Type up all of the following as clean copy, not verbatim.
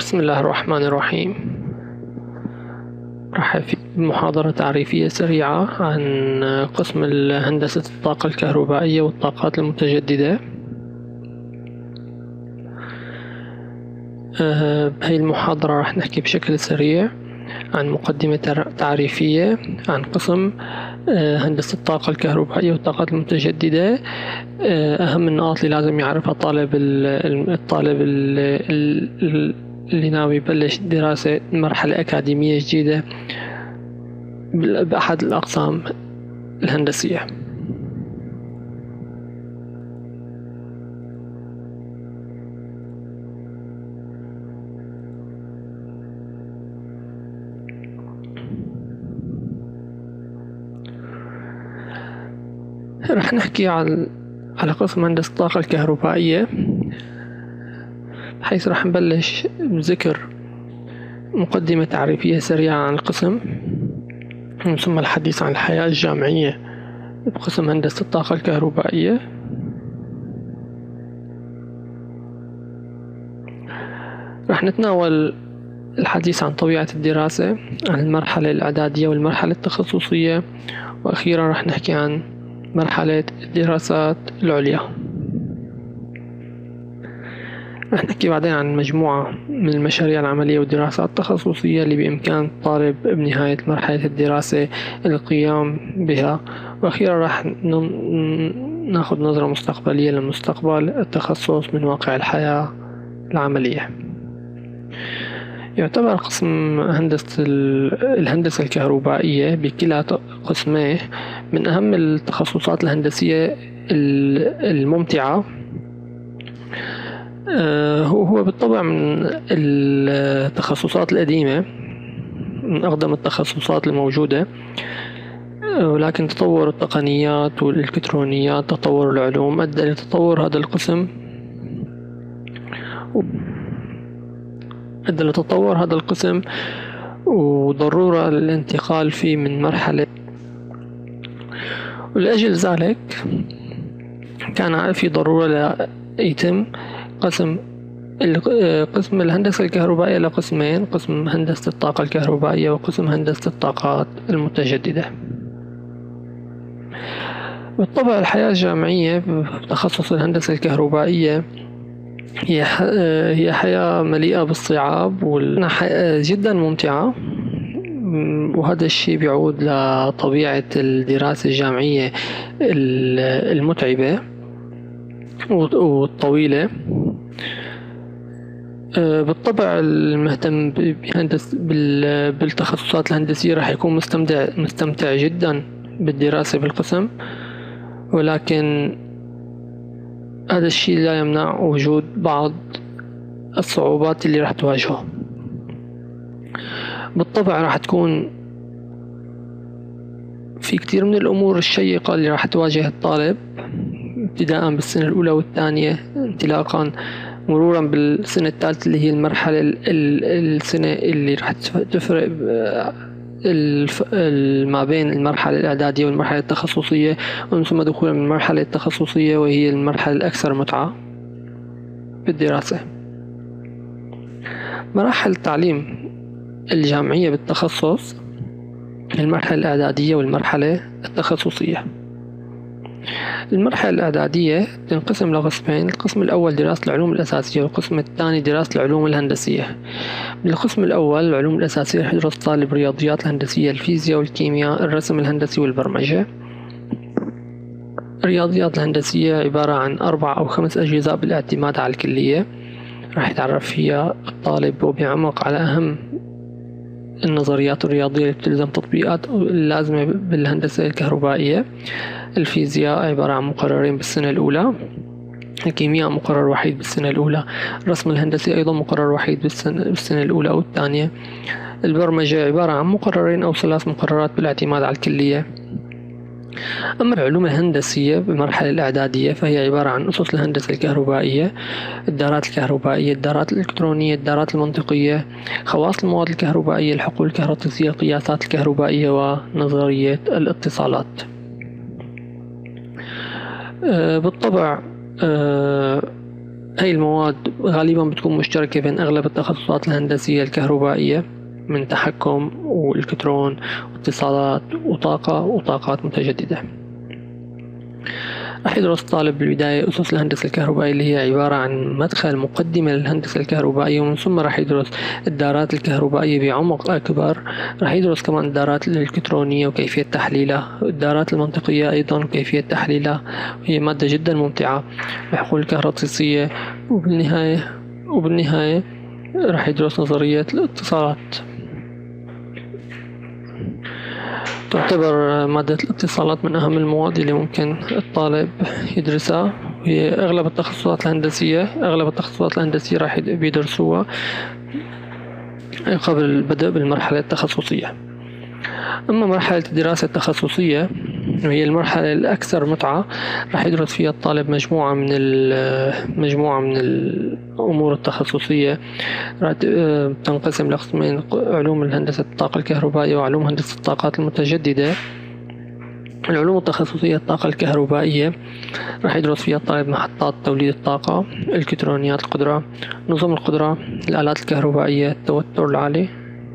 بسم الله الرحمن الرحيم. راح في محاضرة تعريفية سريعة عن قسم هندسة الطاقة الكهربائية والطاقات المتجددة. بهي المحاضرة راح نحكي بشكل سريع عن مقدمة تعريفية عن قسم هندسة الطاقة الكهربائية والطاقات المتجددة. أهم النقاط اللي لازم يعرفها الطالب اللي ناوي يبلش دراسة مرحلة أكاديمية جديدة بأحد الأقسام الهندسية. رح نحكي على قسم هندسة الطاقة الكهربائية، حيث رح نبلش بذكر مقدمة تعريفية سريعة عن القسم، ثم الحديث عن الحياة الجامعية بقسم هندسة الطاقة الكهربائية. رح نتناول الحديث عن طبيعة الدراسة، عن المرحلة الإعدادية والمرحلة التخصصية، وأخيرا رح نحكي عن مرحلة الدراسات العليا. رح نحكي بعدين عن مجموعة من المشاريع العملية والدراسات التخصصية اللي بإمكان الطالب بنهاية مرحلة الدراسة القيام بها، وأخيرا رح ناخذ نظرة مستقبلية لمستقبل التخصص من واقع الحياة العملية. يعتبر قسم الهندسة الكهربائية بكلا قسميه من أهم التخصصات الهندسية الممتعة. هو بالطبع من التخصصات القديمة، من أقدم التخصصات الموجودة، ولكن تطور التقنيات والإلكترونيات، تطور العلوم أدى لتطور هذا القسم وضرورة للانتقال فيه من مرحلة. ولأجل ذلك كان في ضرورة يتم قسم الهندسة الكهربائية لقسمين: قسم هندسة الطاقة الكهربائية وقسم هندسة الطاقات المتجددة. بالطبع الحياة الجامعية بتخصص الهندسة الكهربائية هي حياة مليئة بالصعاب جدا ممتعة، وهذا الشيء بيعود لطبيعة الدراسة الجامعية المتعبة والطويلة. بالطبع المهتم بالتخصصات الهندسية راح يكون مستمتع جدا بالدراسة بالقسم، ولكن هذا الشيء لا يمنع وجود بعض الصعوبات اللي راح تواجهه. بالطبع راح تكون في كتير من الأمور الشيقة اللي راح تواجه الطالب ابتداء بالسنة الأولى والثانية، انطلاقا مرورا بالسنة الثالثة اللي هي المرحلة السنة اللي راح تفرق ما بين المرحلة الإعدادية والمرحلة التخصصية، ومن ثم دخولا من المرحلة التخصصية وهي المرحلة الأكثر متعة بالدراسة. مراحل التعليم الجامعية بالتخصص: المرحلة الإعدادية والمرحلة التخصصية. المرحلة الإعدادية تنقسم لقسمين: القسم الأول دراسة العلوم الأساسية، والقسم الثاني دراسة العلوم الهندسية. بالقسم الأول العلوم الأساسية رح يدرس طالب الرياضيات الهندسية، الفيزياء والكيمياء، الرسم الهندسي والبرمجة. الرياضيات الهندسية عبارة عن 4 أو 5 أجزاء بالاعتماد على الكلية، راح يتعرف فيها الطالب وبيعمق على أهم النظريات الرياضية اللي بتلزم تطبيقات اللازمة بالهندسة الكهربائية. الفيزياء عبارة عن مقررين بالسنة الأولى، الكيمياء مقرر وحيد بالسنة الأولى، الرسم الهندسي أيضا مقرر وحيد بالسنة الأولى أو الثانية. البرمجة عبارة عن مقررين أو 3 مقررات بالاعتماد على الكلية. أما العلوم الهندسية بالمرحلة الإعدادية فهي عبارة عن أسس الهندسة الكهربائية، الدارات الكهربائية، الدارات الإلكترونية، الدارات المنطقية، خواص المواد الكهربائية، الحقول الكهرومغناطيسية، القياسات الكهربائية، ونظرية الاتصالات. بالطبع هي هاي المواد غالبا بتكون مشتركة بين أغلب التخصصات الهندسية الكهربائية من تحكم والكترون واتصالات وطاقة وطاقات متجددة. رح يدرس الطالب بالبداية أسس الهندسة الكهربائية اللي هي عبارة عن مدخل مقدمة للهندسة الكهربائية، ومن ثم رح يدرس الدارات الكهربائية بعمق أكبر. رح يدرس كمان الدارات الإلكترونية وكيفية تحليلها، الدارات المنطقية أيضا وكيفية تحليلها، هي مادة جدا ممتعة، الحقول الكهروسية. وبالنهاية رح يدرس نظرية الاتصالات. تعتبر مادة الاتصالات من أهم المواد اللي ممكن الطالب يدرسها، هي أغلب التخصصات الهندسية راح بيدرسوها قبل البدء بالمرحلة التخصصية. أما مرحلة الدراسة التخصصية وهي المرحلة الأكثر متعة، راح يدرس فيها الطالب مجموعة من الأمور التخصصية. راح تنقسم لقسمين: علوم الهندسة الطاقة الكهربائية وعلوم هندسة الطاقات المتجددة. العلوم التخصصية الطاقة الكهربائية راح يدرس فيها الطالب محطات توليد الطاقة، الكترونيات القدرة، نظم القدرة، الآلات الكهربائية، التوتر العالي.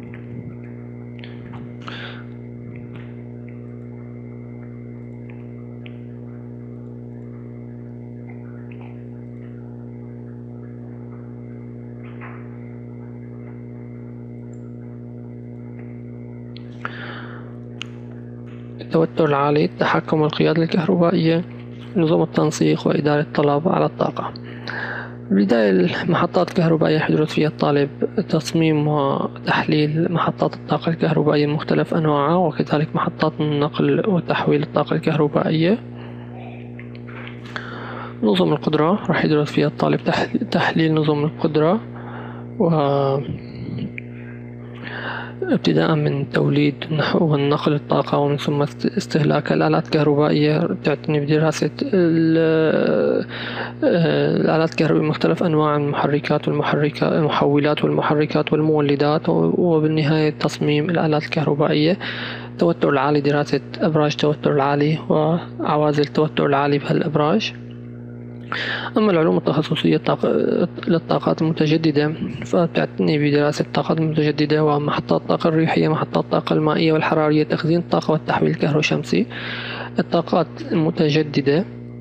التوتر العالي، التحكم والقيادة الكهربائية، نظم التنسيق وإدارة الطلب على الطاقة. بداية المحطات الكهربائية يدرس فيها الطالب تصميم وتحليل محطات الطاقة الكهربائية مختلف أنواعها، وكذلك محطات النقل وتحويل الطاقة الكهربائية. نظم القدرة راح يدرس فيها الطالب تحليل نظم القدرة، ابتداء من توليد ونقل الطاقة ومن ثم استهلاك الآلات الكهربائية. تعتني بدراسة الآلات الكهربائية مختلف أنواع المحركات المحولات والمحركات والمولدات، وبالنهاية تصميم الآلات الكهربائية. التوتر العالي، دراسة أبراج التوتر العالي وعوازل التوتر العالي بهالأبراج. أما العلوم التخصصية للطاقات المتجددة فتعتني بدراسة الطاقات المتجددة ومحطات الطاقة الريحية، محطات الطاقة المائية والحرارية، تخزين الطاقة والتحويل الكهروشمسي. الطاقات المتجددة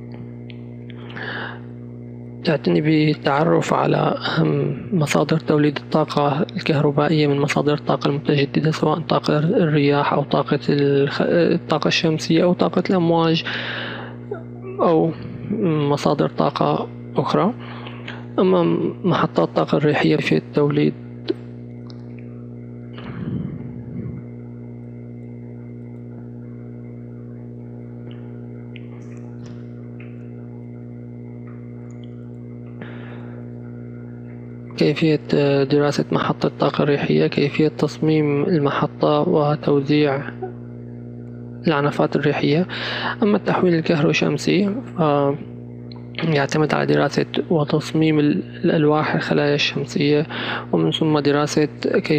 تعتني بالتعرف على أهم مصادر توليد الطاقة الكهربائية من مصادر الطاقة المتجددة، سواء طاقة الرياح أو الطاقة الشمسية أو طاقة الأمواج أو مصادر طاقة أخرى. أما محطات الطاقة الريحية في التوليد كيفية دراسة محطة الطاقة الريحية، كيفية تصميم المحطة وتوزيع العنفات الريحية. أما التحويل الكهروشمسي يعتمد على دراسة وتصميم الألواح الخلايا الشمسية، ومن ثم دراسة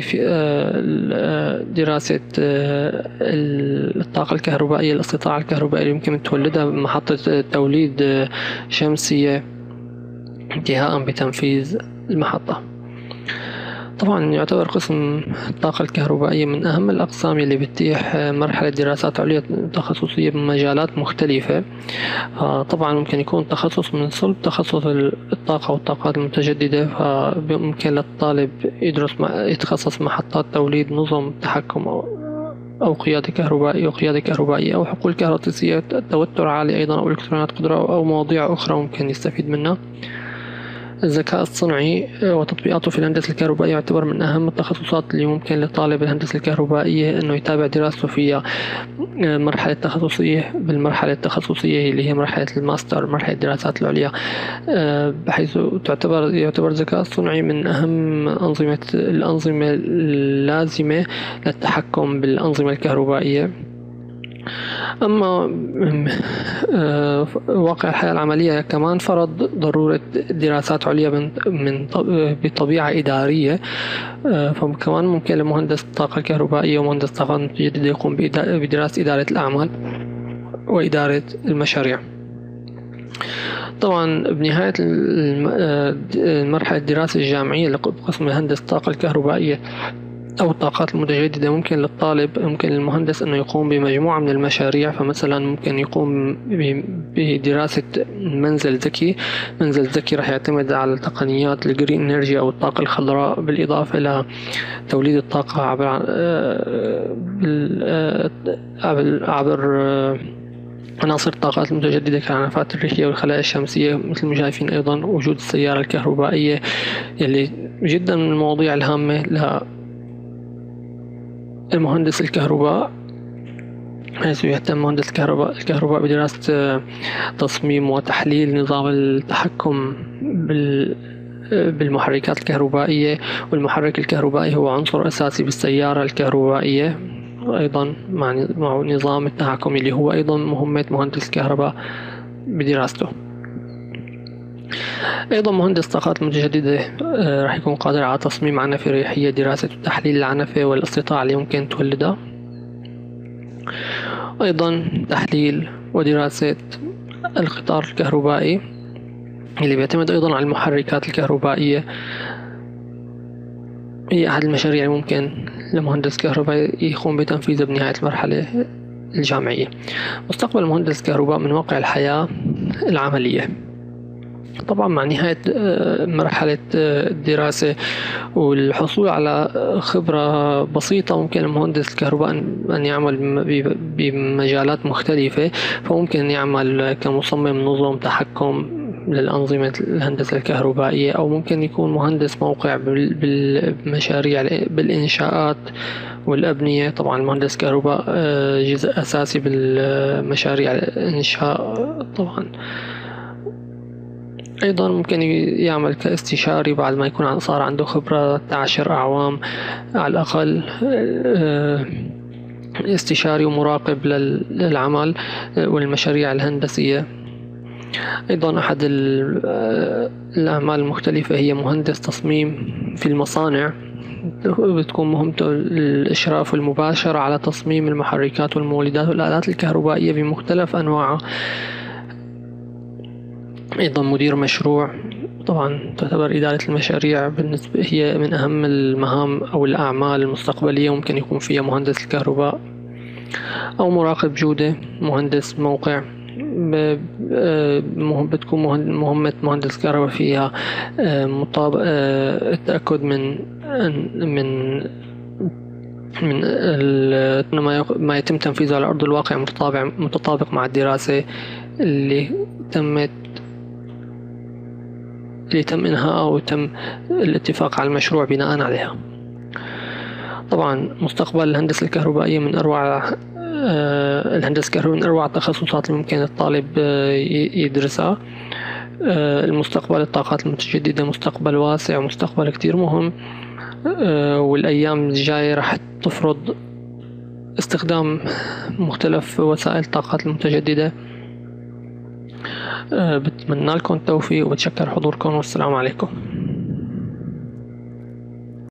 الطاقة الكهربائية، الاستطاعة الكهربائية اللي يمكن تولدها محطة توليد شمسية انتهاء بتنفيذ المحطة. طبعا يعتبر قسم الطاقة الكهربائية من أهم الأقسام اللي بتتيح مرحلة دراسات عليا تخصصية بمجالات مختلفة. طبعا ممكن يكون تخصص من صلب تخصص الطاقة والطاقات المتجددة، فممكن للطالب يتخصص محطات توليد، نظم تحكم أو قيادة كهربائية أو حقول كهروسية، توتر عالي أيضا، أو إلكترونيات قدرة، أو مواضيع أخرى ممكن يستفيد منها. الذكاء الصنعي وتطبيقاته في الهندسة الكهربائية يعتبر من أهم التخصصات اللي ممكن لطالب الهندسة الكهربائية أنه يتابع دراسته فيها. بالمرحلة التخصصية اللي هي مرحلة الماستر، مرحلة الدراسات العليا، بحيث يعتبر الذكاء الصنعي من أهم الأنظمة اللازمة للتحكم بالأنظمة الكهربائية. أما واقع الحياة العملية كمان فرض ضرورة دراسات عليا بطبيعة إدارية، فكمان ممكن لمهندس الطاقة الكهربائية ومهندس الطاقة المتجددة يقوم بدراسة إدارة الأعمال وإدارة المشاريع. طبعا بنهاية المرحلة الدراسية الجامعية لقسم هندسة الطاقة الكهربائية أو الطاقات المتجددة، ممكن للمهندس أنه يقوم بمجموعة من المشاريع. فمثلا ممكن يقوم بدراسة منزل ذكي. منزل ذكي راح يعتمد على تقنيات الجرين انرجي أو الطاقة الخضراء، بالإضافة إلى توليد الطاقة عبر عناصر الطاقات المتجددة كالعنفات الريحية والخلايا الشمسية. مثل ما شايفين أيضا وجود السيارة الكهربائية، يلي جدا من المواضيع الهامة للمهندس الكهرباء، حيث يهتم مهندس الكهرباء بدراسة تصميم وتحليل نظام التحكم بالمحركات الكهربائية. والمحرك الكهربائي هو عنصر أساسي بالسيارة الكهربائية، أيضا مع نظام التحكم اللي هو أيضا مهمة مهندس الكهرباء بدراسته. أيضا مهندس الطاقات المتجددة راح يكون قادر على تصميم عنفة ريحية، دراسة وتحليل العنفة والاستطاعة اللي ممكن تولدها، أيضا تحليل ودراسة القطار الكهربائي اللي بيعتمد أيضا على المحركات الكهربائية. هي أحد المشاريع اللي ممكن لمهندس كهرباء يقوم بتنفيذها بنهاية المرحلة الجامعية. مستقبل مهندس الكهرباء من واقع الحياة العملية. طبعا مع نهاية مرحلة الدراسة والحصول على خبرة بسيطة، ممكن المهندس الكهرباء أن يعمل بمجالات مختلفة. فممكن يعمل كمصمم نظم تحكم للأنظمة الهندسة الكهربائية، أو ممكن يكون مهندس موقع بالمشاريع بالإنشاءات والأبنية. طبعا المهندس الكهرباء جزء أساسي بالمشاريع الإنشاء طبعا. أيضا ممكن يعمل كاستشاري بعد ما يكون صار عنده خبرة 10 أعوام على الأقل، استشاري ومراقب للعمل والمشاريع الهندسية. أيضا أحد الأعمال المختلفة هي مهندس تصميم في المصانع، بتكون مهمته الإشراف المباشر على تصميم المحركات والمولدات والآلات الكهربائية بمختلف أنواعها. أيضا مدير مشروع. طبعا تعتبر إدارة المشاريع بالنسبة هي من أهم المهام أو الأعمال المستقبلية ممكن يكون فيها مهندس الكهرباء. أو مراقب جودة، مهندس موقع. بتكون مهمة مهندس الكهرباء فيها التأكد من ما يتم تنفيذه على أرض الواقع متطابق مع الدراسة اللي تم إنهاءها وتم الاتفاق على المشروع بناء عليها. طبعا مستقبل الهندسة الكهربائية من أروع التخصصات اللي ممكن الطالب يدرسها. المستقبل الطاقات المتجددة مستقبل واسع ومستقبل كتير مهم، والأيام الجاية راح تفرض استخدام مختلف وسائل الطاقات المتجددة. بتمنى لكم التوفيق وبتشكر حضوركم، والسلام عليكم.